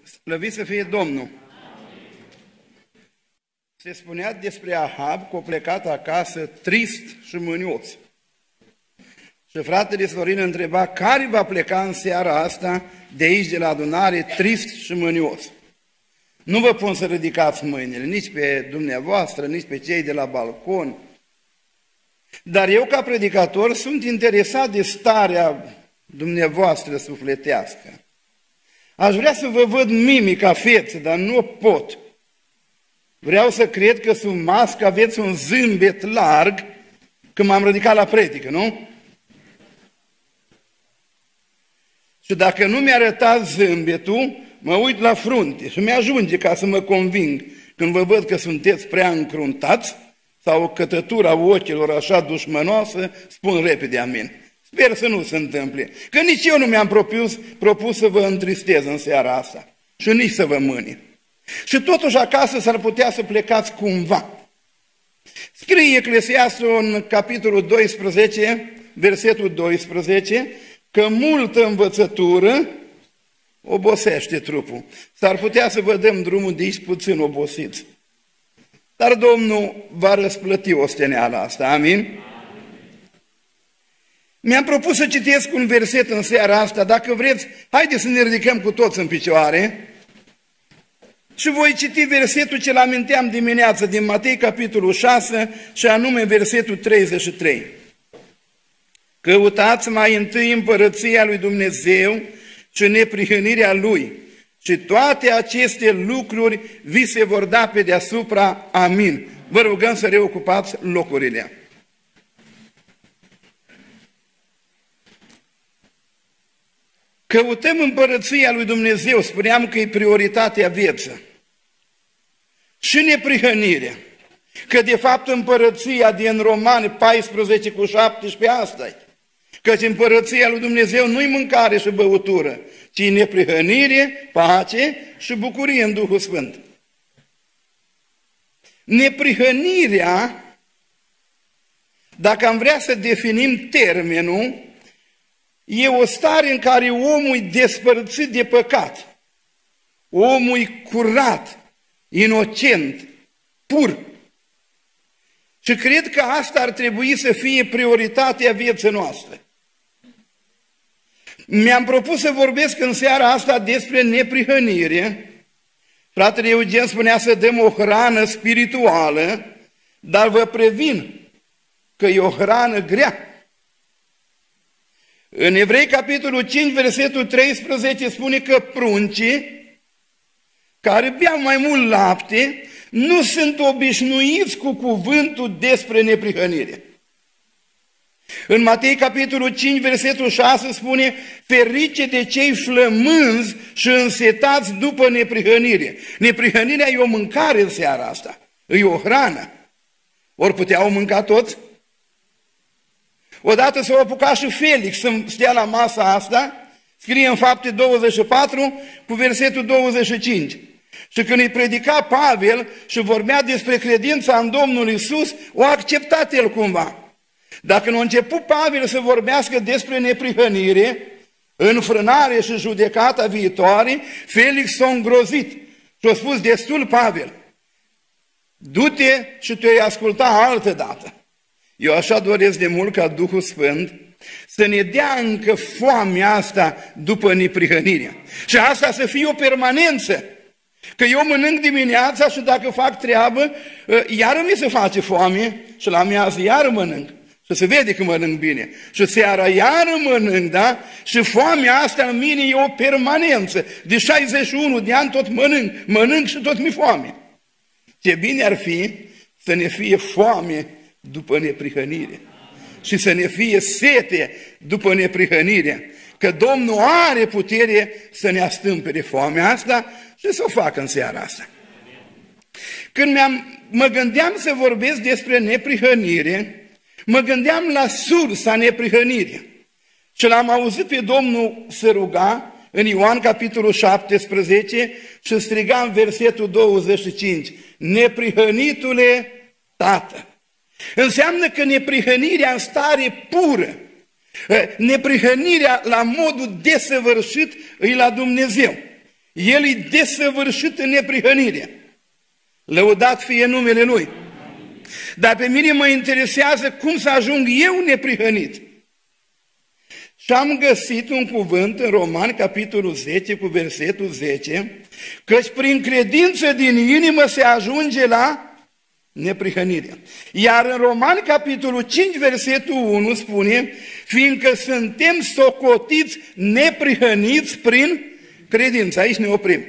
Slăvit să fie Domnul! Se spunea despre Ahab că a plecat acasă trist și mânios. Și fratele Sorin întreba care va pleca în seara asta de aici, de la adunare, trist și mânios. Nu vă pun să ridicați mâinile, nici pe dumneavoastră, nici pe cei de la balcon. Dar eu, ca predicator, sunt interesat de starea dumneavoastră sufletească. Aș vrea să vă văd mimica feței, dar nu o pot. Vreau să cred că sub mască aveți un zâmbet larg când m-am ridicat la predică, nu? Și dacă nu mi-arătați zâmbetul, mă uit la frunte și mi-ajunge ca să mă conving când vă văd că sunteți prea încruntați sau o cătătură ochilor așa dușmănoasă, spun repede amin. Sper să nu se întâmple, că nici eu nu mi-am propus să vă întristez în seara asta și nici să vă mâni. Și totuși acasă s-ar putea să plecați cumva. Scrie Eclesiastul în capitolul 12, versetul 12, că multă învățătură obosește trupul. S-ar putea să vă dăm drumul de aici puțin obosiți. Dar Domnul va răsplăti osteneala asta, amin? Mi-am propus să citesc un verset în seara asta, dacă vreți, haideți să ne ridicăm cu toți în picioare și voi citi versetul ce l-aminteam dimineață din Matei, capitolul 6, și anume versetul 33. Căutați mai întâi împărăția lui Dumnezeu și neprihănirea Lui și toate aceste lucruri vi se vor da pe deasupra. Amin. Vă rugăm să reocupați locurile. Căutăm împărăția lui Dumnezeu, spuneam că e prioritatea vieții. Și neprihănirea, că de fapt împărăția din Romani 14 cu 17 asta-i. Căci împărăția lui Dumnezeu nu-i mâncare și băutură, ci neprihănire, pace și bucurie în Duhul Sfânt. Neprihănirea, dacă am vrea să definim termenul, e o stare în care omul e despărțit de păcat. Omul e curat, inocent, pur. Și cred că asta ar trebui să fie prioritatea vieții noastre. Mi-am propus să vorbesc în seara asta despre neprihănire. Fratele Eugen spunea să dăm o hrană spirituală, dar vă previn că e o hrană grea. În Evrei, capitolul 5, versetul 13, spune că pruncii care beau mai mult lapte nu sunt obișnuiți cu cuvântul despre neprihănire. În Matei, capitolul 5, versetul 6 spune: ferice de cei flămânzi și însetați după neprihănire. Neprihănirea e o mâncare în seara asta, e o hrană. Ori puteau mânca toți? Odată s-a apucat și Felix să stea la masa asta, scrie în Fapte 24 cu versetul 25. Și când îi predica Pavel și vorbea despre credința în Domnul Iisus, o acceptat el cumva. Dar când a început Pavel să vorbească despre neprihănire, înfrânare și judecata viitoare, Felix s-a îngrozit și a spus: destul, Pavel, du-te și te-ai asculta altă dată. Eu așa doresc de mult ca Duhul Sfânt să ne dea încă foamea asta după neprihănirea. Și asta să fie o permanență. Că eu mănânc dimineața și dacă fac treabă, iară mi se face foame și la amiază iară mănânc. Și se vede că mănânc bine. Și seara iară mănânc, da? Și foamea asta în mine e o permanență. De 61 de ani tot mănânc și tot mi-e foame. Ce bine ar fi să ne fie foame după neprihănire și să ne fie sete după neprihănire, că Domnul are putere să ne astâmpere foamea asta și să o facă în seara asta. Când mă gândeam să vorbesc despre neprihănire, mă gândeam la sursa neprihănirii și l-am auzit pe Domnul să ruga în Ioan capitolul 17 și striga în versetul 25: neprihănitule Tată. Înseamnă că neprihănirea în stare pură, neprihănirea la modul desăvârșit e la Dumnezeu. El e desăvârșit în neprihănire. Lăudat fie numele Lui. Dar pe mine mă interesează cum să ajung eu neprihănit. Și am găsit un cuvânt în Romani, capitolul 10, cu versetul 10, căci prin credință din inimă se ajunge la neprihănire. Iar în Romani, capitolul 5, versetul 1 spune, fiindcă suntem socotiți neprihăniți prin credință. Aici ne oprim.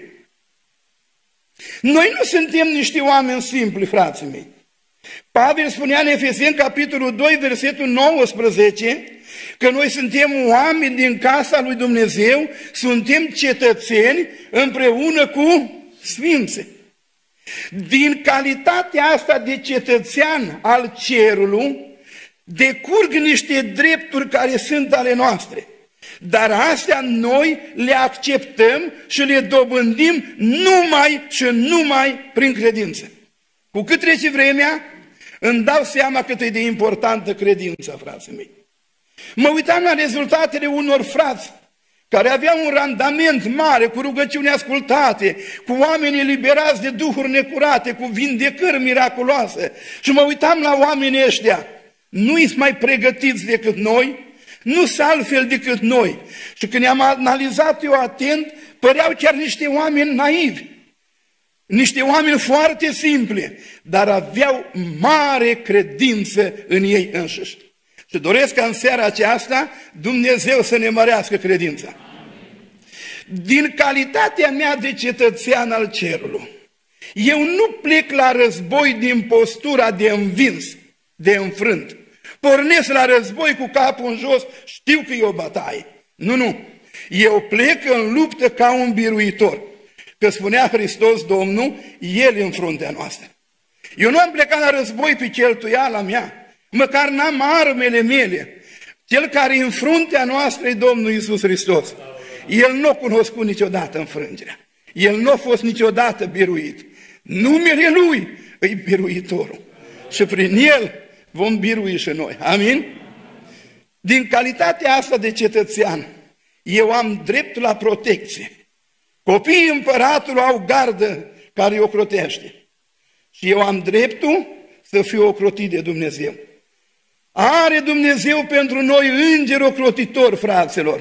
Noi nu suntem niște oameni simpli, frații mei. Pavel spunea în Efeseni, capitolul 2, versetul 19, că noi suntem oameni din casa lui Dumnezeu, suntem cetățeni împreună cu sfinții. Din calitatea asta de cetățean al cerului, decurg niște drepturi care sunt ale noastre. Dar astea noi le acceptăm și le dobândim numai și numai prin credință. Cu cât trece vremea, îmi dau seama cât e de importantă credința, frații mei. Mă uitam la rezultatele unor frați care aveau un randament mare, cu rugăciuni ascultate, cu oameni eliberați de duhuri necurate, cu vindecări miraculoase. Și mă uitam la oamenii ăștia. Nu-i mai pregătiți decât noi, nu sunt altfel decât noi. Și când i-am analizat eu atent, păreau chiar niște oameni naivi, niște oameni foarte simpli, dar aveau mare credință în ei înșiși. Și doresc ca în seara aceasta Dumnezeu să ne mărească credința. Din calitatea mea de cetățean al cerului, eu nu plec la război din postura de învins, de înfrânt. Pornesc la război cu capul în jos, știu că e o bătaie. Nu. Eu plec în luptă ca un biruitor. Că spunea Hristos Domnul, El în fruntea noastră. Eu nu am plecat la război pe cheltuiala mea, măcar n-am armele mele. Cel care în fruntea noastră e Domnul Iisus Hristos. El nu a cunoscut niciodată înfrângerea. El nu a fost niciodată biruit. Numele Lui e biruitorul. Și prin El vom birui și noi. Amin? Din calitatea asta de cetățean, eu am dreptul la protecție. Copiii împăratului au gardă care îi ocrotește. Și eu am dreptul să fiu ocrotit de Dumnezeu. Are Dumnezeu pentru noi îngeri ocrotitori, fraților.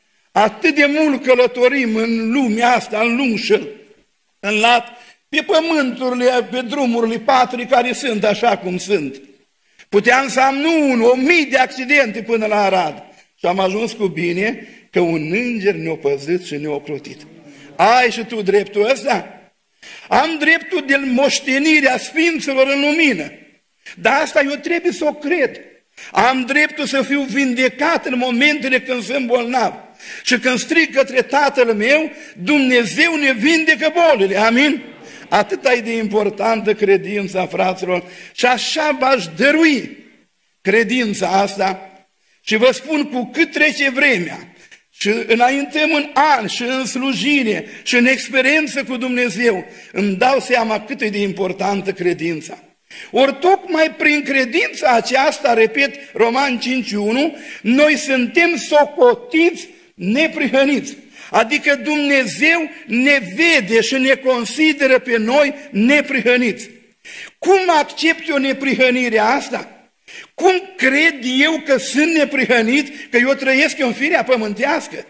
Atât de mult călătorim în lumea asta, în lungșă, în lat, pe pământurile, pe drumurile patrii care sunt așa cum sunt. Puteam să am nu 1000 de accidente până la Arad. Și am ajuns cu bine că un înger ne-a păzit și ne-a ocrotit. Ai și tu dreptul ăsta? Am dreptul de moștenirea sfinților în lumină. Dar asta eu trebuie să o cred. Am dreptul să fiu vindecat în momentele când sunt bolnav. Și când strig către Tatăl meu, Dumnezeu ne vindecă bolile. Amin? Atât e de importantă credința, fraților. Și așa v-aș dărui credința asta. Și vă spun, cu cât trece vremea și înaintăm în ani și în slujire și în experiență cu Dumnezeu, îmi dau seama cât e de importantă credința. Ori tocmai prin credința aceasta, repet, Romani 5:1, noi suntem socotiți neprihăniți. Adică Dumnezeu ne vede și ne consideră pe noi neprihăniți. Cum accept eu neprihănirea asta? Cum cred eu că sunt neprihănit, că eu trăiesc în firea pământească?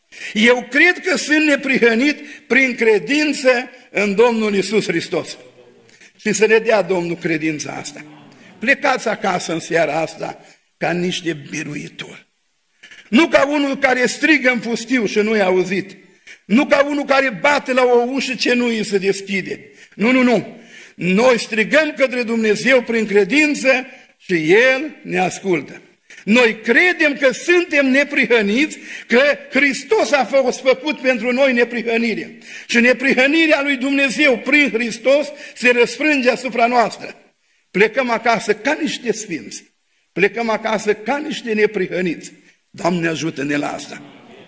Eu cred că sunt neprihănit prin credință în Domnul Iisus Hristos. Și să ne dea Domnul credința asta. Plecați acasă în seara asta ca niște biruitori. Nu ca unul care strigă în pustiu și nu i-a auzit. Nu ca unul care bate la o ușă ce nu îi se deschide. Nu. Noi strigăm către Dumnezeu prin credință și El ne ascultă. Noi credem că suntem neprihăniți, că Hristos a fost făcut pentru noi neprihănire. Și neprihănirea lui Dumnezeu prin Hristos se răsfrânge asupra noastră. Plecăm acasă ca niște sfinți. Plecăm acasă ca niște neprihăniți. Doamne, ajută-ne la asta.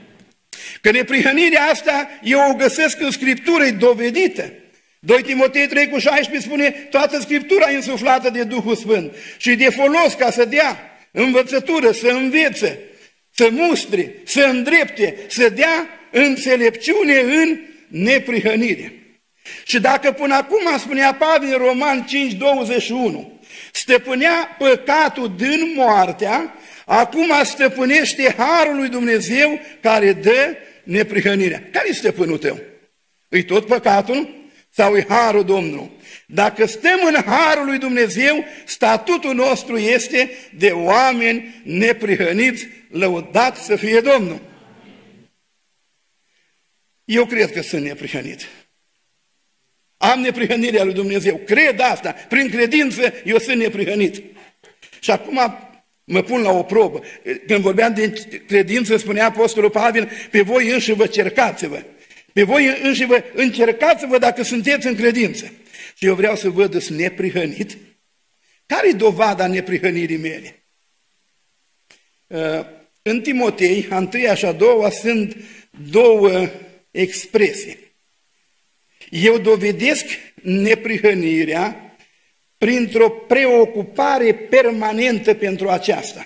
Că neprihănirea asta eu o găsesc în Scriptură, e dovedită. 2 Timotei 3:16 spune, toată Scriptura e însuflată de Duhul Sfânt și de folos ca să dea învățătură, să învețe, să mustre, să îndrepte, să dea înțelepciune în neprihănire. Și dacă până acum, spunea Pavel în Roman 5:21, stăpânea păcatul din moartea, acum stăpânește harul lui Dumnezeu care dă neprihănirea. Care-i stăpânul tău? E tot păcatul sau e harul Domnului? Dacă stăm în harul lui Dumnezeu, statutul nostru este de oameni neprihăniți, lăudat să fie Domnul. Eu cred că sunt neprihănit. Am neprihănirea lui Dumnezeu. Cred asta. Prin credință eu sunt neprihănit. Și acum mă pun la o probă. Când vorbeam de credință, spunea Apostolul Pavel, pe voi înși vă cercați-vă. Pe voi înși vă încercați-vă dacă sunteți în credință. Și eu vreau să văd, sunt neprihănit. Care-i dovada neprihănirii mele? În Timotei, a întâia și a doua, sunt două expresii. Eu dovedesc neprihănirea printr-o preocupare permanentă pentru aceasta.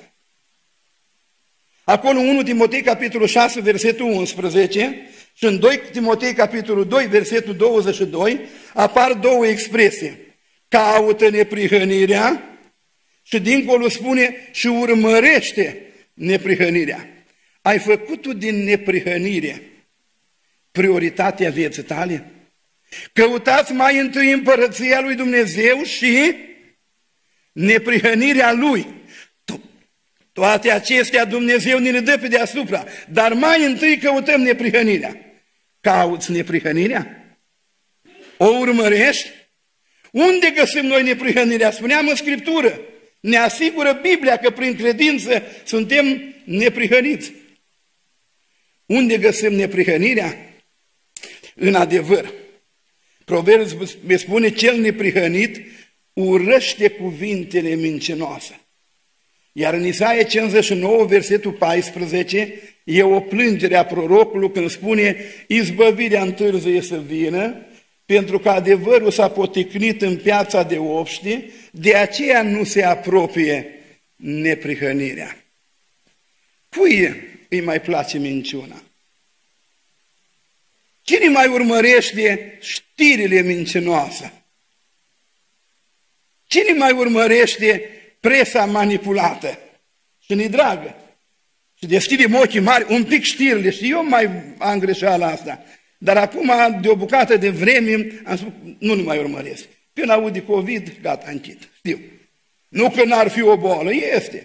Acolo 1 Timotei, capitolul 6, versetul 11 și în 2 Timotei, capitolul 2, versetul 22, apar două expresii. Caută neprihănirea și dincolo spune și urmărește neprihănirea. Ai făcut-o din neprihănire prioritatea vieții tale? Căutați mai întâi împărăția lui Dumnezeu și neprihănirea Lui. Toate acestea Dumnezeu ne le dă pe deasupra, dar mai întâi căutăm neprihănirea. Cauți neprihănirea? O urmărești? Unde găsim noi neprihănirea? Spuneam în Scriptură. Ne asigură Biblia că prin credință suntem neprihăniți. Unde găsim neprihănirea? În adevăr. Proverbiul spune, cel neprihănit urăște cuvintele mincinoase. Iar în Isaia 59, versetul 14, e o plângere a prorocului când spune, izbăvirea întârzie să vină, pentru că adevărul s-a poticnit în piața de obște, de aceea nu se apropie neprihănirea. Cui îi mai place minciuna? Cine mai urmărește știrile mincinoase? Cine mai urmărește presa manipulată? Și ne dragă. Și deschidem ochii mari, un pic știrile. Și eu mai am greșeala asta. Dar acum, de o bucată de vreme, am spus, nu ne mai urmăresc. Când aud de COVID, gata, închid. Știu. Nu că n-ar fi o boală, este.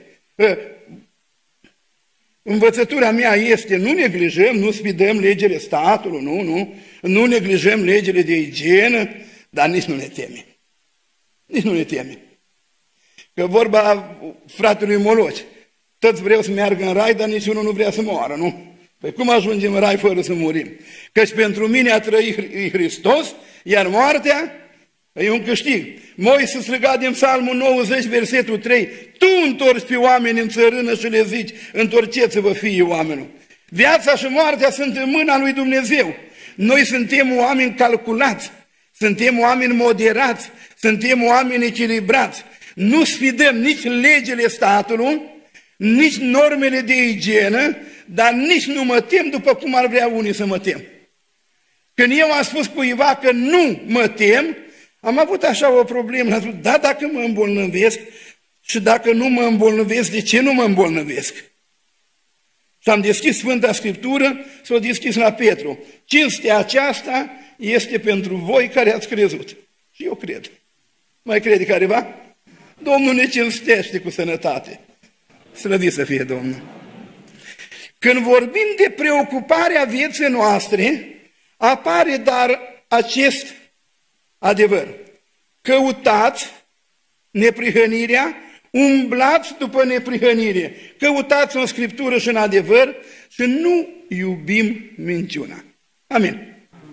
Învățătura mea este, nu neglijăm, nu spidăm legile statului, nu neglijăm legile de igienă, dar nici nu ne temem. Nici nu ne temem. Că vorba fratelui Moloci, toți vreau să meargă în rai, dar niciunul nu vrea să moară, nu? Păi cum ajungem în rai fără să murim? Căci pentru mine a trăit Hristos, iar moartea e un câștig. Moise striga din Psalmul 90, versetul 3, tu întorci pe oameni în țărână și le zici, întorceți-vă fiii oamenilor. Viața și moartea sunt în mâna lui Dumnezeu. Noi suntem oameni calculați, suntem oameni moderați, suntem oameni echilibrați. Nu sfidăm nici legile statului, nici normele de igienă, dar nici nu mă tem după cum ar vrea unii să mă tem. Când eu am spus cuiva că nu mă tem, am avut așa o problemă. Am spus, da, dacă mă îmbolnăvesc și dacă nu mă îmbolnăvesc, de ce nu mă îmbolnăvesc? Și am deschis Sfânta Scriptură, s-o deschis la Petru. Cinstea aceasta este pentru voi care ați crezut. Și eu cred. Mai crede careva? Domnul ne cinstește cu sănătate. Slăvit să fie Domnul. Când vorbim de preocuparea vieții noastre, apare dar acest adevăr. Căutați neprihănirea, umblați după neprihănire. Căutați în Scriptură și în adevăr și nu iubim minciuna. Amin.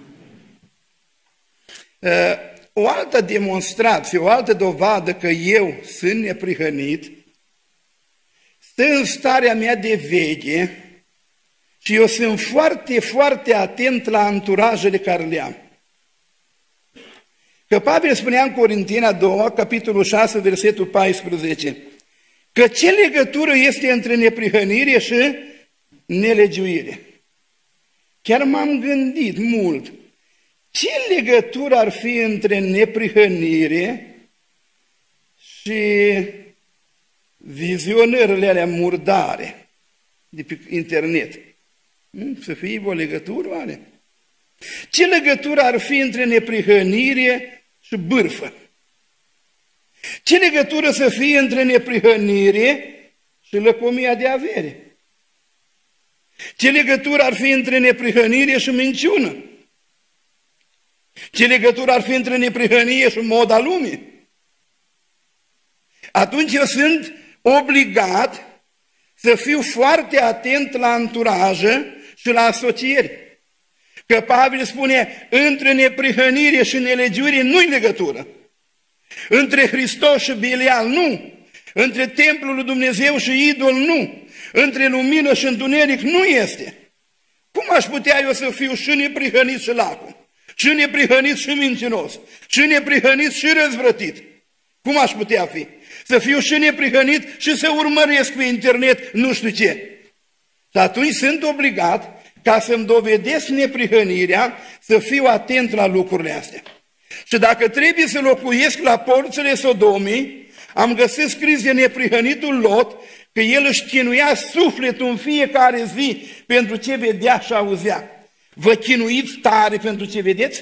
O altă demonstrație, o altă dovadă că eu sunt neprihănit, stă în starea mea de veche și eu sunt foarte, foarte atent la anturajele care le am. Că Pavel spunea în Corinteni a doua, capitolul 6, versetul 14, că ce legătură este între neprihănire și nelegiuire? Chiar m-am gândit mult Ce legătură ar fi între neprihănire și vizionările alea murdare de pe internet? Să fie o legătură, oare? Ce legătură ar fi între neprihănire și bârfă? Ce legătură să fie între neprihănire și lăcomia de avere? Ce legătură ar fi între neprihănire și minciună? Ce legătură ar fi între neprihănire și moda lumii? Atunci eu sunt obligat să fiu foarte atent la anturajă și la asocieri. Că Pavel spune, între neprihănire și nelegiuire nu-i legătură. Între Hristos și Belial nu. Între templul lui Dumnezeu și idol nu. Între lumină și întuneric nu este. Cum aș putea eu să fiu și neprihănit și lacul? Și neprihănit și mincinos? Și neprihănit și răzvrătit? Cum aș putea fi? Să fiu și neprihănit și să urmăresc pe internet nu știu ce. Și atunci sunt obligat, ca să-mi dovedesc neprihănirea, să fiu atent la lucrurile astea. Și dacă trebuie să locuiesc la porțile Sodomii, am găsit scris de neprihănitul Lot că el își chinuia sufletul în fiecare zi pentru ce vedea și auzea. Vă chinuiți tare pentru ce vedeți?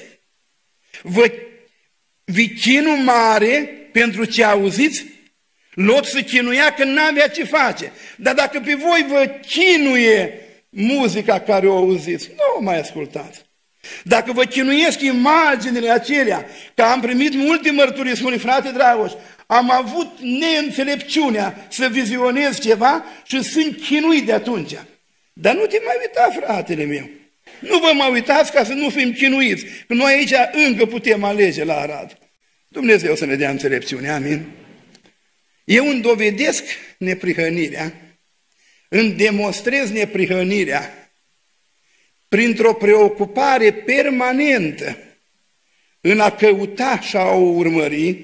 Vi chinu mare pentru ce auziți? Lot se chinuia că n-avea ce face. Dar dacă pe voi vă chinuie muzica care o auziți, nu o mai ascultați. Dacă vă chinuiesc imaginile acelea, că am primit multe mărturii, spune frate Dragoș, am avut neînțelepciunea să vizionez ceva și sunt chinuit de atunci. Dar nu te mai uita, fratele meu. Nu vă mai uitați ca să nu fim chinuiți, că noi aici încă putem alege la Arad. Dumnezeu să ne dea înțelepciune, amin. Eu îmi dovedesc neprihănirea, îmi demonstrez neprihănirea printr-o preocupare permanentă în a căuta și a o urmări,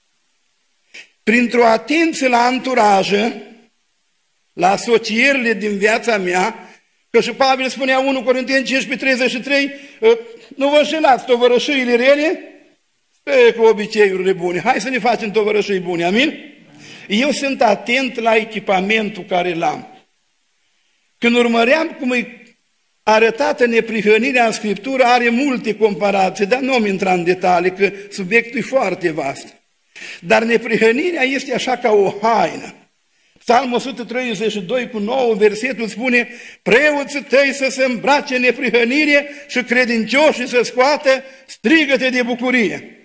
printr-o atenție la anturajă, la asocierile din viața mea, că și Pavel spunea 1 Corinteni 15:33, nu vă înșelați tovărășiile rele, cu obiceiurile bune. Hai să ne facem tovărășii bune, amin? Eu sunt atent la echipamentul care l-am. Când urmăream cum e arătată neprihănirea în Scriptură, are multe comparații, dar nu am intrat în detalii, că subiectul e foarte vast. Dar neprihănirea este așa ca o haină. Psalmul 132:9, versetul spune, preoții tăi să se îmbrace neprihănire și credincioșii să scoată strigăte de bucurie.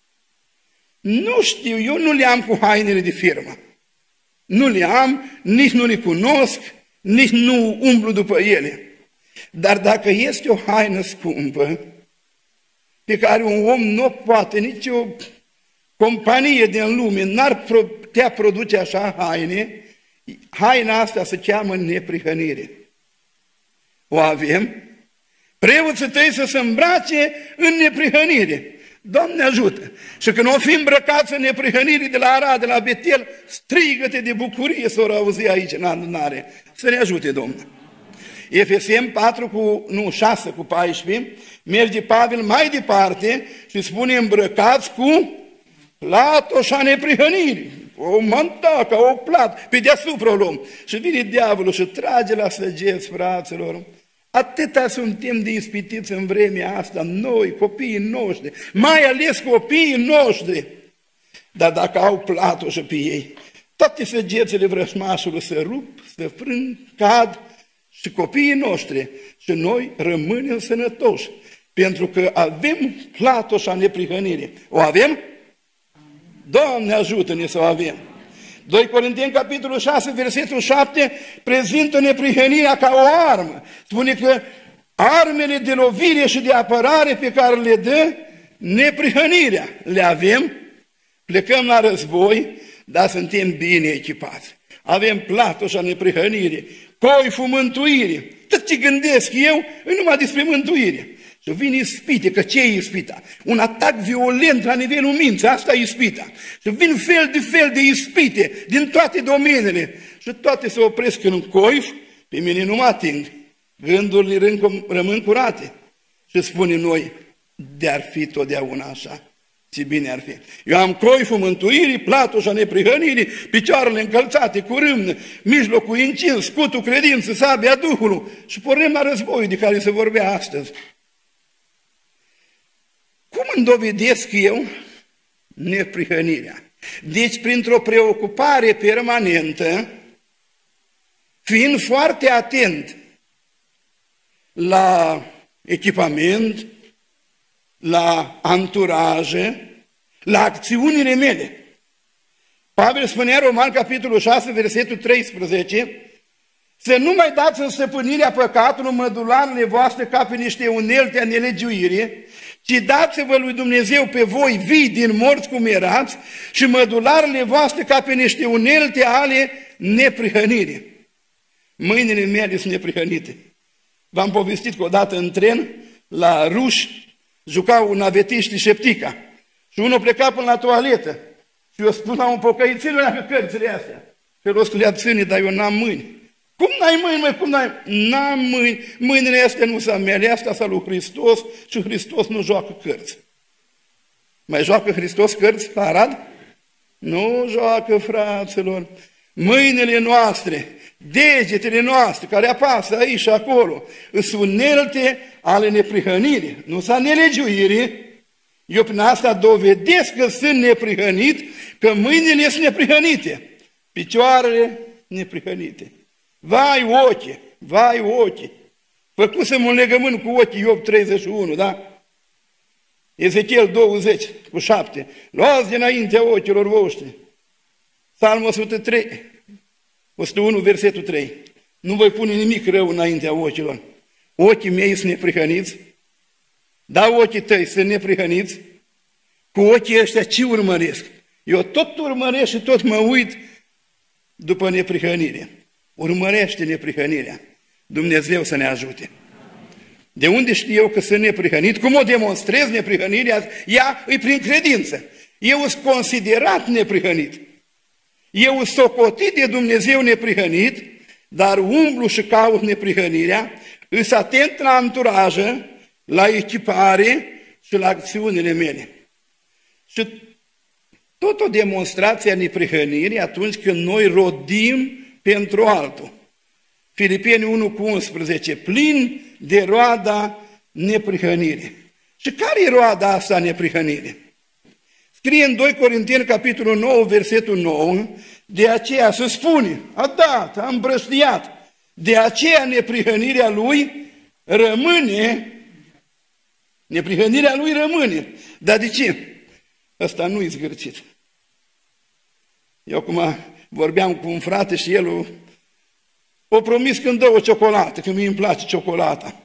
Nu știu, eu nu le am cu hainele de firmă. Nu le am, nici nu le cunosc, nici nu umblu după ele. Dar dacă este o haină scumpă, pe care un om nu poate, nici o companie din lume n-ar putea produce așa haine, haina asta se cheamă neprihănire. O avem? Preoții tăi să se îmbrace în neprihănire. Doamne ajută! Și când o fi îmbrăcați în neprihănire de la Arad, de la Betel, strigăte de bucurie s-or auzi aici în adunare. Să ne ajute Domnul! Efeseni 6:14, merge Pavel mai departe și spune îmbrăcați cu platoșa neprihănirii. O mantacă, o plat, pe deasupra o luăm. Și vine diavolul și trage la săgeți, fraților. Atâta suntem de ispitiți în vremea asta, noi, copiii noștri, mai ales copiii noștri. Dar dacă au platoșă pe ei, toate săgețele vrăjmașului se rup, se frâng, cad și copiii noștri și noi rămânem sănătoși, pentru că avem platoșa neprihănirii. O avem? Doamne ajută-ne să o avem! 2 Corinteni, capitolul 6, versetul 7, prezintă neprihănirea ca o armă. Spune că armele de lovire și de apărare pe care le dă neprihănirea le avem, plecăm la război, dar suntem bine echipați. Avem platoșa neprihănire, coiful mântuirii. Tot ce gândesc eu e numai despre mântuire. Și vine ispite, că ce e ispita? Un atac violent la nivelul minții, asta e ispita. Și vin fel de ispite din toate domeniile și toate se opresc în coif, pe mine nu mă ating. Gândurile rămân curate. Și spunem noi, de-ar fi totdeauna așa. Ce bine ar fi. Eu am coiful mântuirii, platoșa neprihănirii, picioarele încălțate cu râmnă, mijlocul incins, scutul credință, sabia Duhului și pornim la războiul de care se vorbea astăzi. Cum îmi dovedesc eu neprihănirea? Deci, printr-o preocupare permanentă, fiind foarte atent la echipament, la anturaje, la acțiunile mele. Pavel spunea în Roman, capitolul 6, versetul 13, să nu mai dați în stăpânirea păcatului mădularele voastre ca pe niște unelte a nelegiuirii, ci dați-vă lui Dumnezeu pe voi vii din morți cum erați și mădularele voastre ca pe niște unelte ale neprihănirii. Mâinile mele sunt neprihănite. V-am povestit că odată în tren, la ruși, jucau navetiști șeptica. Și unul pleca până la toaletă. Și eu spun la un pocăit, ține-o pe cărțile astea. Și el o scălea, ține, dar eu n-am mâini. Cum n-ai mâini, măi? Cum n-ai? N-am mâini. Mâinile astea nu sunt mele, astea sunt lui Hristos și Hristos nu joacă cărți. Mai joacă Hristos cărți la Arad? Nu joacă, fraților. Mâinile noastre, degetele noastre, care apasă aici și acolo, sunt unelte ale neprihănirii, nu sunt nelegiuirii. Eu prin asta dovedesc că sunt neprihănit, că mâinile sunt neprihănite, picioarele neprihănite. Vai ochii, făcusem un legământ cu ochii, Iov 31, da? Ezechiel 20, cu 7, luați dinaintea ochilor voștri. Psalmul 103, 101, versetul 3. Nu voi pune nimic rău înaintea ochilor. Ochii mei sunt neprihăniți, dar ochii tăi sunt neprihăniți. Cu ochii ăștia ce urmăresc? Eu tot urmăresc și tot mă uit după neprihănire. Urmărește neprihănirea. Dumnezeu să ne ajute. De unde știu eu că sunt neprihănit? Cum o demonstrez neprihănirea? Ea e prin credință. Eu sunt considerat neprihănit. Eu sunt socotit de Dumnezeu neprihănit, dar umblu și caut neprihănirea, îs atent la anturajă, la echipare și la acțiunile mele. Și tot o demonstrație a neprihănirii atunci când noi rodim pentru altul. Filipeni 1 cu 11, plin de roada neprihănirii. Și care e roada asta a neprihănirii? Scrie în 2 Corinteni, capitolul 9, versetul 9, de aceea se spune, a dat, a îmbrăștiat, de aceea neprihănirea lui rămâne, neprihănirea lui rămâne. Dar de ce? Ăsta nu-i zgârcit. Eu acum vorbeam cu un frate și el o promis când dă o ciocolată, că mie îmi place ciocolata.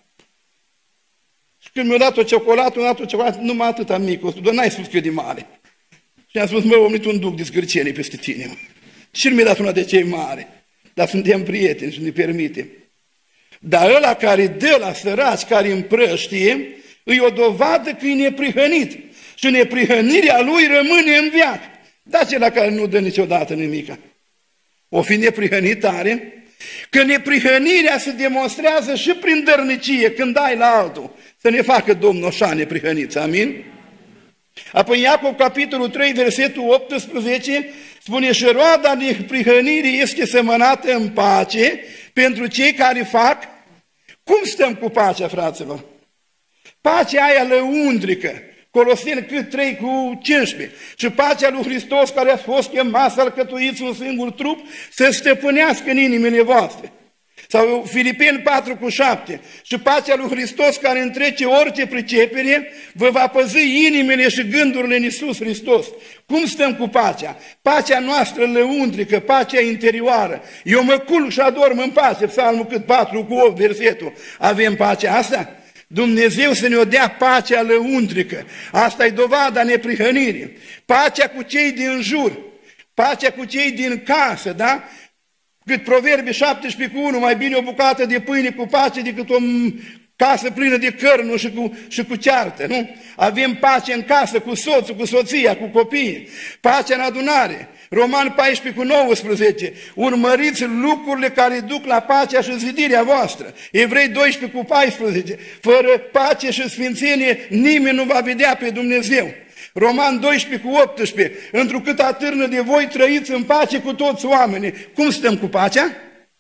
Și când mi-a dat o ciocolată, numai atâta mică, dar n-ai spus că e de mare. Și am spus, mă, omnit un duc de zgârcenie peste tine. Mă. Și nu mi-a dat una de cei mare, dar suntem prieteni și ne permite. Dar ăla care dă la săraci, care împrăștie, îi o dovadă că e neprihănit. Și neprihănirea lui rămâne în veac. Dar cel care nu dă niciodată nimica. O fi neprihănit tare, că neprihănirea se demonstrează și prin dărnicie, când dai la altul. Să ne facă Domnul așa neprihăniți, amin? Apoi Iacov, capitolul 3, versetul 18, spune, și roada neprihănirii este semănată în pace pentru cei care fac. Cum stăm cu pacea, fraților? Pacea aia lăuntrică, Coloseni cât 3 cu 15. Și pacea lui Hristos care a fost chemat să alcătuiți un singur trup, să stăpânească în inimile voastre. Sau Filipeni 4 cu 7. Și pacea lui Hristos care întrece orice pricepere, vă va păzi inimile și gândurile în Iisus Hristos. Cum stăm cu pacea? Pacea noastră lăuntrică, pacea interioară. Eu mă culc și adorm în pace. Psalmul cât 4 cu 8 versetul. Avem pacea asta? Dumnezeu să ne-o dea pacea lăuntrică. Asta e dovada neprihănirii. Pacea cu cei din jur, pacea cu cei din casă, da? Cât Proverbe 17 cu 1, mai bine o bucată de pâine cu pace decât o casă plină de cărnuri și cu ceartă, nu? Avem pace în casă cu soțul, cu soția, cu copiii, pace în adunare. Roman 14:19, urmăriți lucrurile care duc la pacea și zidirea voastră. Evrei 12:14, fără pace și sfințenie nimeni nu va vedea pe Dumnezeu. Roman 12:18, întrucât atârnă de voi trăiți în pace cu toți oamenii. Cum stăm cu pacea?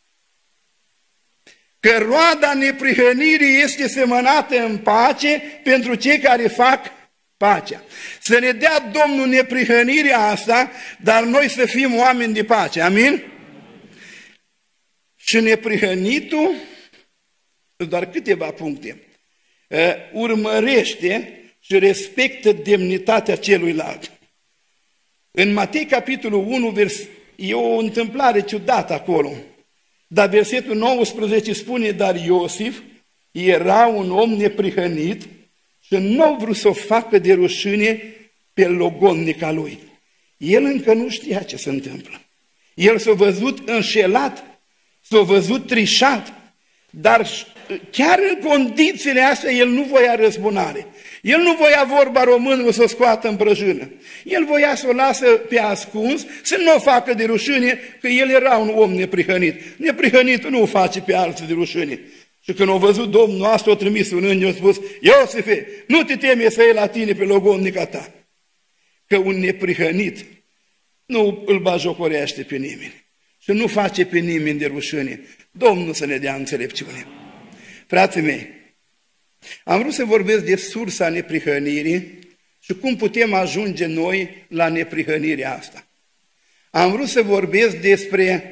Că roada neprihănirii este semănată în pace pentru cei care fac pacea. Să ne dea Domnul neprihănirea asta, dar noi să fim oameni de pace. Amin? Și neprihănitul, doar câteva puncte, urmărește și respectă demnitatea celuilalt. În Matei, capitolul 1, e o întâmplare ciudată acolo, dar versetul 19 spune, dar Iosif era un om neprihănit și nu a vrut să o facă de rușine pe logodnica lui. El încă nu știa ce se întâmplă. El s-a văzut înșelat, s-a văzut trișat, dar chiar în condițiile astea el nu voia răzbunare. El nu voia vorba românului să o scoată în brăjână. El voia să o lasă pe ascuns, să nu o facă de rușine, că el era un om neprihănit. Neprihănitul nu o face pe alții de rușine. Și când a văzut Domnul asta, a trimis un înger, a spus, Iosife, nu te teme să iei la tine pe logodnica ta. Că un neprihănit nu îl bajocorește pe nimeni și nu face pe nimeni de rușine. Domnul să ne dea înțelepciune. Frații mei, am vrut să vorbesc de sursa neprihănirii și cum putem ajunge noi la neprihănirea asta. Am vrut să vorbesc despre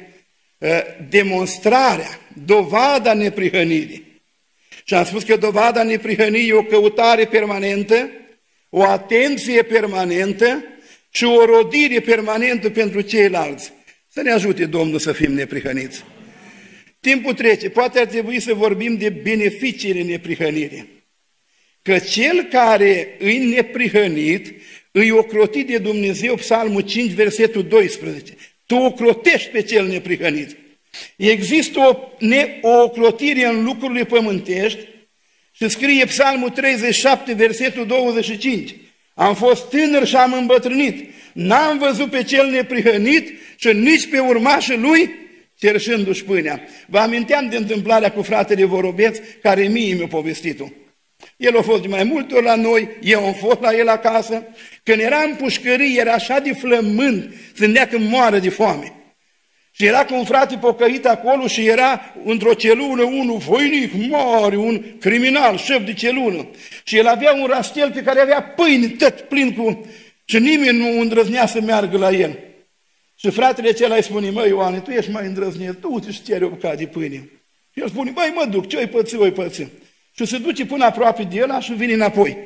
demonstrarea, dovada neprihănirii. Și am spus că dovada neprihănirii e o căutare permanentă, o atenție permanentă și o rodire permanentă pentru ceilalți. Să ne ajute Domnul să fim neprihăniți. Timpul trece, poate ar trebui să vorbim de beneficiile neprihănirii. Că cel care îi neprihănit, îi ocrotit de Dumnezeu, Psalmul 5, versetul 12. Tu ocrotești pe cel neprihănit. Există o ocrotire în lucrurile pământești și scrie Psalmul 37, versetul 25. Am fost tânăr și am îmbătrânit. N-am văzut pe cel neprihănit și nici pe urmașul lui cerșându-și pâinea. Vă aminteam de întâmplarea cu fratele Vorobeț, care mie mi-a povestit-o. El a fost de mai multe ori la noi, eu am fost la el acasă. Când era în pușcărie, era așa de flământ, zândea că moară de foame. Și era cu un frate pocăit acolo și era într-o celulă unul voinic mare, un criminal, șef de celulă. Și el avea un rastel pe care avea pâine tot plin cu... Și nimeni nu îndrăznea să meargă la el. Și fratele acela îi spune, măi Ioane, tu ești mai îndrăznit, du-te și cere o bucată de pâine. Și el spune, băi, mă duc, ce-o-i păți, o-i păți. Și se duce până aproape de el și vine înapoi.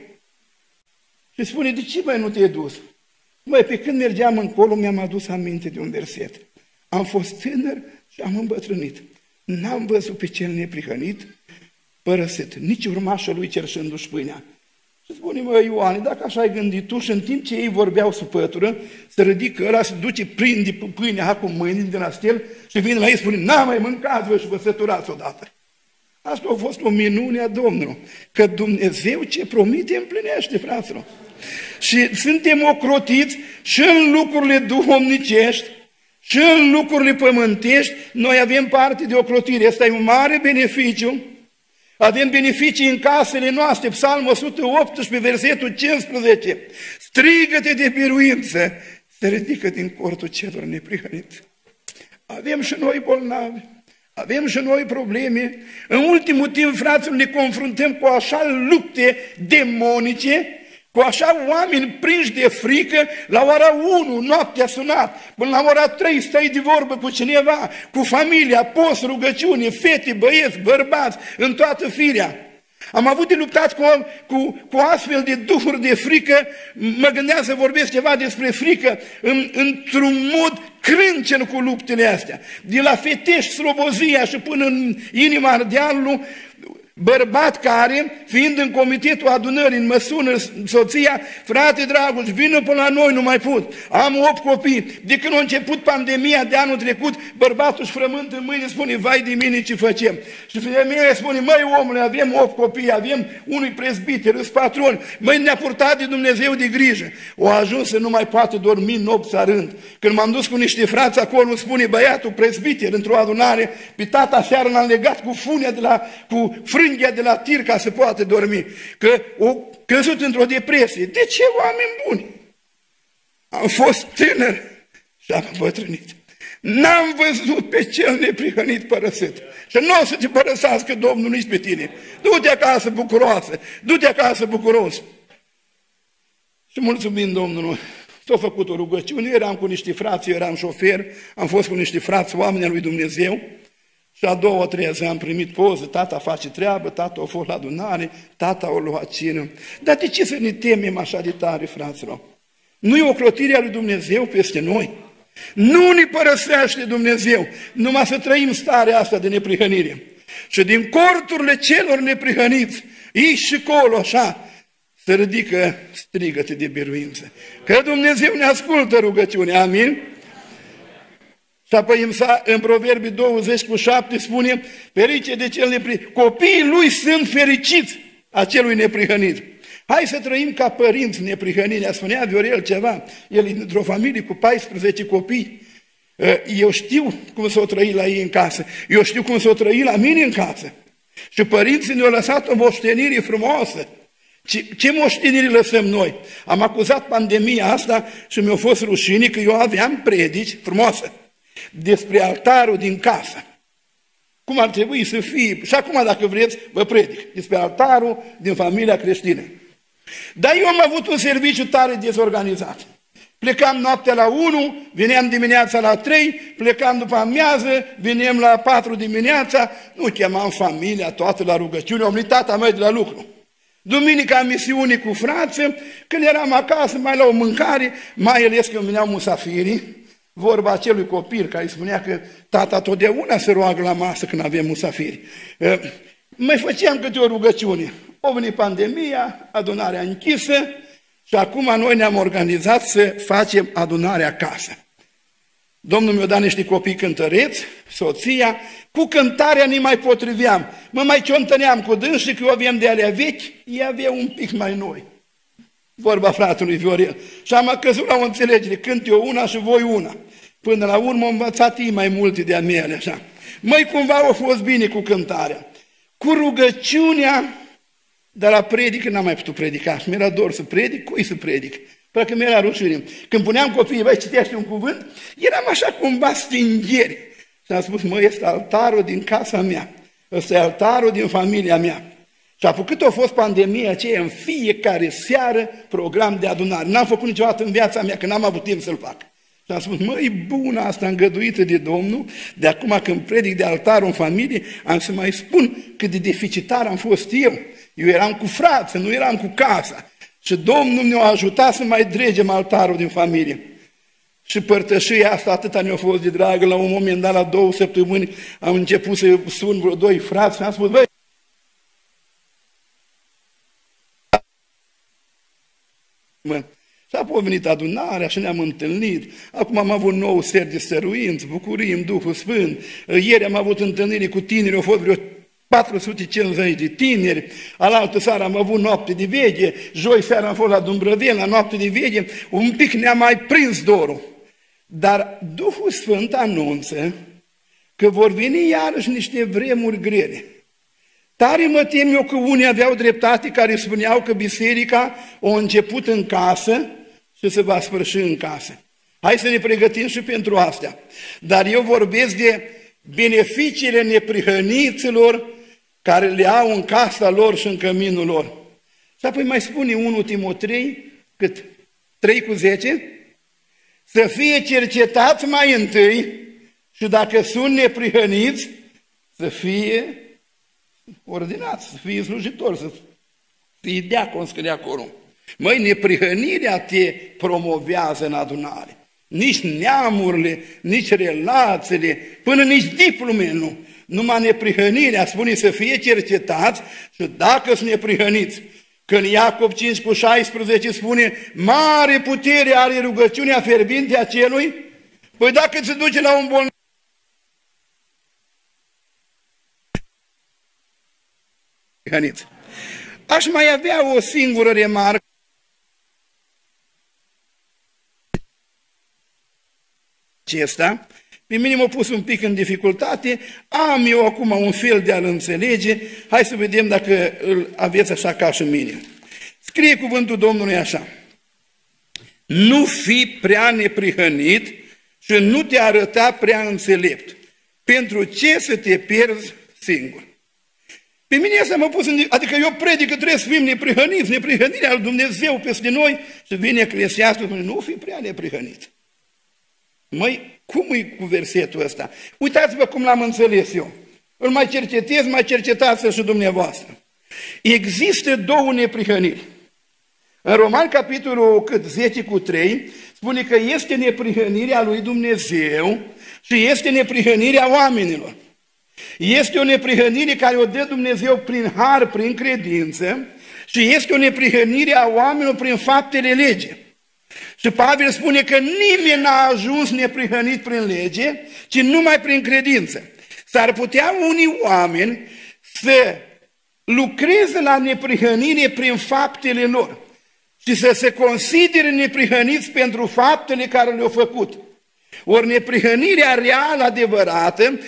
Și spune, de ce, băi, nu te-ai dus? Măi, pe când mergeam încolo, mi-am adus aminte de un verset. Am fost tânăr și am îmbătrânit. N-am văzut pe cel neprihănit părăsit, nici urmașul lui cerșându-și pâinea. Și spune, măi, Ioane, dacă așa ai gândit tu și în timp ce ei vorbeau sub pătură, se ridică ăla, se duce, prinde pâinea cu mâini din astel și vine la ei și spune, n-am mai mâncat, vă și vă săturați odată. Asta a fost o minune a Domnului, că Dumnezeu ce promite împlinește, fraților. Și suntem ocrotiți și în lucrurile duhovnicești, și în lucrurile pământești, noi avem parte de ocrotire. Asta e un mare beneficiu. Avem beneficii în casele noastre. Psalmul 118, versetul 15. Strigă-te de biruință, se ridică din cortul celor neprihăniți. Avem și noi bolnavi. Avem și noi probleme. În ultimul timp, fraților, ne confruntăm cu așa lupte demonice, cu așa oameni prinși de frică, la ora 1 noaptea sunat, până la ora 3 stai de vorbă cu cineva, cu familia, post, rugăciune, fete, băieți, bărbați, în toată firea. Am avut de luptat cu astfel de duhuri de frică, mă gândeam să vorbesc ceva despre frică, într-un mod crâncen cu luptele astea. De la Fetești, Slobozia și până în inima Ardealului, Bărbat care, fiind în comitetul adunării, în măsură soția, frate Dragoș, vină până la noi, nu mai pot. Am 8 copii. De când a început pandemia de anul trecut, bărbatul își frământă în mâine, spune, vai de mine ce facem. Și femeia spune, măi omule, avem 8 copii, avem unui prezbiter, îs patroni, măi ne-a purtat de Dumnezeu de grijă. O ajuns să nu mai poate dormi nopți la rând. Când m-am dus cu niște frați acolo, spune băiatul prezbiter într-o adunare, pe tata seară l-am legat cu funia cu frânghia de la tir ca să poată dormi, că o căzut într-o depresie. De ce, oameni buni? Am fost tânăr și am îmbătrânit. N-am văzut pe cel neprihănit părăsit. Și nu o să te părăsească Domnul nici pe tine. Du-te acasă bucuroasă, du-te acasă bucuros. Și mulțumim Domnului. S-a făcut o rugăciune, eram cu niște frați, eram șofer, am fost cu niște frați, oameni al lui Dumnezeu. Și a 2-3 zi am primit poză, tata face treabă, tata a fost la adunare, tata a luat cină. Dar de ce să ne temem așa de tare, fraților? Nu e o clotire a lui Dumnezeu peste noi? Nu ne părăsește Dumnezeu, numai să trăim starea asta de neprihănire. Și din corturile celor neprihăniți, aici și colo, așa, se ridică strigăte de biruință. Că Dumnezeu ne ascultă rugăciunea, amin? Și apoi în Proverbii 20:7 spune, ferice de cel neprihănit. Copiii lui sunt fericiți a celui neprihănit. Hai să trăim ca părinți neprihănirea. Spunea Viorel ceva, el e într-o familie cu 14 copii. Eu știu cum s-o trăi la ei în casă. Eu știu cum s-o trăi la mine în casă. Și părinții ne-au lăsat o moștenire frumoasă. Ce moștenire lăsăm noi? Am acuzat pandemia asta și mi-a fost rușine că eu aveam predici frumoase despre altarul din casă. Cum ar trebui să fie. Și acum, dacă vreți, vă predic despre altarul din familia creștină. Dar eu am avut un serviciu tare dezorganizat. Plecam noaptea la 1, veneam dimineața la 3, plecam după amiază, veneam la 4 dimineața, nu chemam familia toată la rugăciune, am venit tata mea de la lucru. Duminica misiune cu frață, când eram acasă, mai la o mâncare, mai ales când veneau musafirii, vorba acelui copil care spunea că tata totdeauna se roagă la masă când avem musafiri. Mai făceam câte o rugăciune. A venit pandemia, adunarea închisă și acum noi ne-am organizat să facem adunarea acasă. Domnul mi-a dat niște copii cântăreți, soția, cu cântarea nu mai potriveam. Mă mai ciontăneam cu dânsii că eu aveam de alea vechi, ei aveau un pic mai noi. Vorba fratelui Viorel. Și am căzut la o înțelegere, cânt eu una și voi una. Până la urmă am învățat ei mai multe de-a mele, așa. Măi, cumva a fost bine cu cântarea. Cu rugăciunea, dar la predică n-am mai putut predica. Și mi-era dor să predic, cui să predic? Parcă mi-era rușine. Când puneam copiii, băi, citește un cuvânt, eram așa cumva stingheri. Și am spus, măi, este altarul din casa mea. Ăsta e altarul din familia mea. Și apucât a fost pandemia aceea, în fiecare seară, program de adunare. N-am făcut niciodată în viața mea, că n-am avut timp să-l fac. Și am spus, măi, bună asta îngăduită de Domnul, de acum când predic de altarul în familie, am să mai spun cât de deficitar am fost eu. Eu eram cu frață, nu eram cu casa. Și Domnul ne-a ajutat să mai dregem altarul din familie. Și părtășia asta atâta ne-a fost de dragă. La un moment dat, la 2 săptămâni, am început să sun vreo 2 frați și am spus, băi, și apoi a venit adunarea și ne-am întâlnit. Acum am avut 9 seri de stăruinți, bucurii în Duhul Sfânt. Ieri am avut întâlniri cu tineri, au fost vreo 450 de tineri. Alaltă seară am avut noapte de veche. Joi seara am fost la Dumbrăvel, la noapte de veche. Un pic ne-a mai prins dorul. Dar Duhul Sfânt anunță că vor veni iarăși niște vremuri grele. Tare mă tem eu că unii aveau dreptate care spuneau că biserica a început în casă și se va sfârși în casă. Hai să ne pregătim și pentru astea. Dar eu vorbesc de beneficiile neprihăniților care le au în casa lor și în căminul lor. Și apoi mai spune 1 Timotei, cât? 3:10? Să fie cercetați mai întâi și dacă sunt neprihăniți, să fie ordinați, să fie slujitori, să fie diacon, scrie acolo. Măi, neprihănirea te promovează în adunare. Nici neamurile, nici relațiile, până nici diplome nu. Numai neprihănirea spune să fie cercetați și dacă sunt neprihăniți. Când Iacob 5:16 spune, mare putere are rugăciunea fierbinte a celui, păi dacă se duce la un bolnav, aș mai avea o singură remarcă. Acesta, pe mine m-a pus un pic în dificultate, am eu acum un fel de a-l înțelege, hai să vedem dacă îl aveți așa ca și mine. Scrie cuvântul Domnului așa, nu fi prea neprihănit și nu te arăta prea înțelept, pentru ce să te pierzi singur. Pe mine asta m-a pus în... Adică eu predic că trebuie să fim neprihăniți, neprihănirea lui Dumnezeu peste noi și vine Eclesiastul și spune, nu fi prea neprihănit. Măi, cum e cu versetul ăsta? Uitați-vă cum l-am înțeles eu. Îl mai cercetez, mai cercetați și dumneavoastră. Există două neprihăniri. În Roman, capitolul 10:3, spune că este neprihănirea lui Dumnezeu și este neprihănirea oamenilor. Este o neprihănire care o dă Dumnezeu prin har, prin credință și este o neprihănire a oamenilor prin faptele legii. Și Pavel spune că nimeni n-a ajuns neprihănit prin lege, ci numai prin credință. S-ar putea unii oameni să lucreze la neprihănire prin faptele lor și să se considere neprihăniți pentru faptele care le-au făcut. Ori neprihănirea reală, adevărată,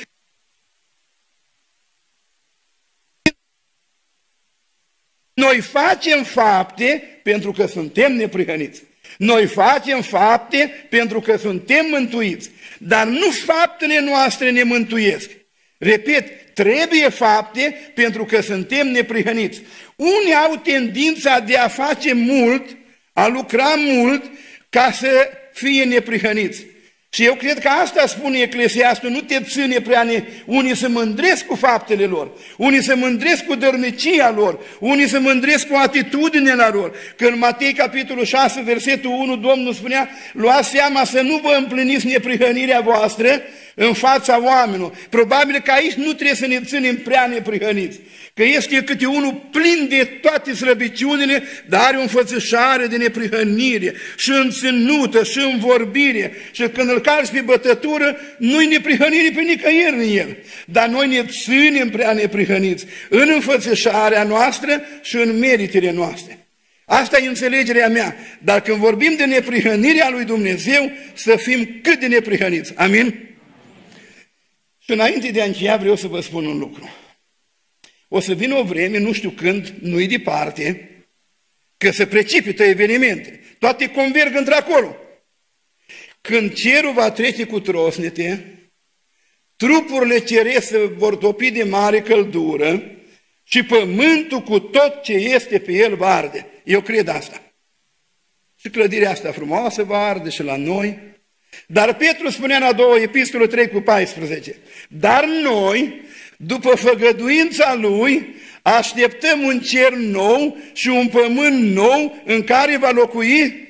noi facem fapte pentru că suntem neprihăniți. Noi facem fapte pentru că suntem mântuiți, dar nu faptele noastre ne mântuiesc. Repet, trebuie fapte pentru că suntem neprihăniți. Unii au tendința de a face mult, a lucra mult, ca să fie neprihăniți. Și eu cred că asta spune Eclesiastul, nu te ține prea unii se mândresc cu faptele lor, unii se mândresc cu dărnicia lor, unii se mândresc cu atitudinea lor. Că în Matei, capitolul 6, versetul 1, Domnul spunea, luați seama să nu vă împliniți neprihănirea voastră în fața oamenilor. Probabil că aici nu trebuie să ne ținem prea neprihăniți, că este câte unul plin de toate slăbiciunile, dar are o înfățișare de neprihănire și în ținută și în vorbire și când îl calci pe bătătură, nu-i neprihănire pe nicăieri în el. Dar noi ne ținem prea neprihăniți în înfățișarea noastră și în meritele noastre. Asta e înțelegerea mea. Dar când vorbim de neprihănirea lui Dumnezeu, să fim cât de neprihăniți. Amin? Și înainte de a încheia vreau să vă spun un lucru. O să vină o vreme, nu știu când, nu-i departe, că se precipită evenimente. Toate converg într-acolo. Când cerul va trece cu trosnete, trupurile cerese vor topi de mare căldură și pământul cu tot ce este pe el va arde. Eu cred asta. Și clădirea asta frumoasă va arde și la noi. Dar Petru spunea în a doua epistolă 3:14, dar noi, după făgăduința Lui, așteptăm un cer nou și un pământ nou în care va locui.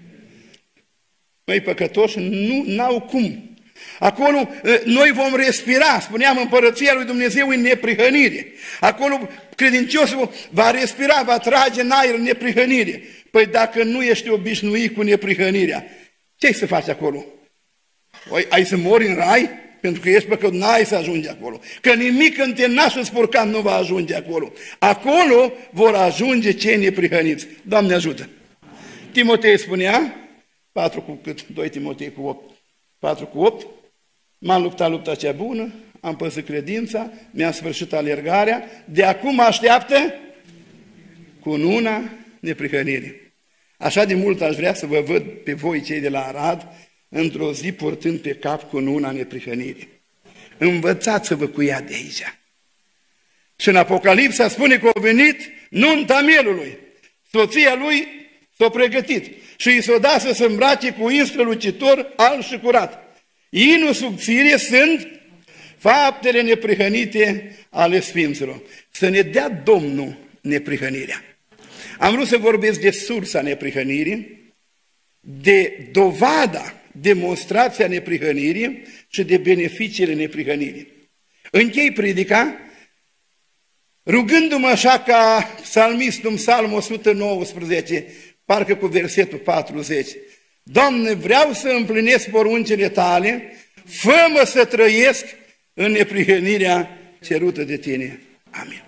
Măi, păcătoși, n-au cum. Acolo noi vom respira, spuneam, împărăția lui Dumnezeu în neprihănire. Acolo credinciosul va respira, va trage în aer în neprihănire. Păi dacă nu ești obișnuit cu neprihănirea, ce-ai să faci acolo? Ai să mori în rai? Pentru că ești păcătos, n-ai să ajungi acolo. Că nimic întemnat și spurcat nu va ajunge acolo. Acolo vor ajunge cei neprihăniți. Doamne ajută! Timotei spunea, 2 Timotei 4:8, m-am luptat lupta cea bună, am păzit credința, mi-am sfârșit alergarea, de acum așteaptă cununa neprihănirii. Așa de mult aș vrea să vă văd pe voi, cei de la Arad, într-o zi purtând pe cap cununa neprihănirii. Învățați-vă cu ea de aici. Și în Apocalipsa spune că a venit nunta mielului. Soția lui s-a pregătit și i s-a dat să se îmbrace cu in strălucitor, alb și curat. Inul subțire sunt faptele neprihănite ale Sfinților. Să ne dea Domnul neprihănirea. Am vrut să vorbesc de sursa neprihănirii, de dovada, demonstrația neprihănirii și de beneficiile neprihănirii. Închei predica rugându-mă așa ca psalmistul în Psalmul 119, parcă cu versetul 40. Doamne, vreau să împlinesc poruncile Tale, fă-mă să trăiesc în neprihănirea cerută de Tine. Amin.